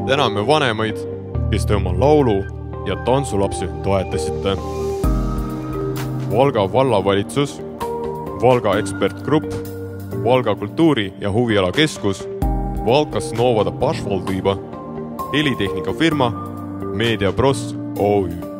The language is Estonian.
täname vanemaid, kes te oma laulu ja tantsulapsi toetasite. Valga vallavalitsus, Valga ekspertgrupp, Valga kultuuri- ja huvialakeskus, Valkas Novada Pašvaldība, helitehnika firma, Media Pros OÜ.